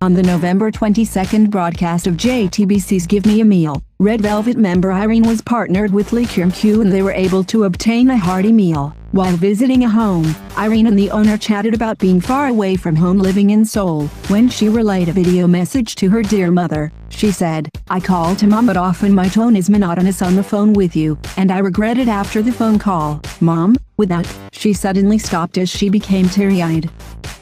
On the November 22 broadcast of JTBC's Give Me a Meal, Red Velvet member Irene was partnered with Lee Kyung Kyu and they were able to obtain a hearty meal. While visiting a home, Irene and the owner chatted about being far away from home living in Seoul. When she relayed a video message to her dear mother, she said, "I call to mom but often my tone is monotonous on the phone with you, and I regret it after the phone call. Mom, with that," she suddenly stopped as she became teary-eyed.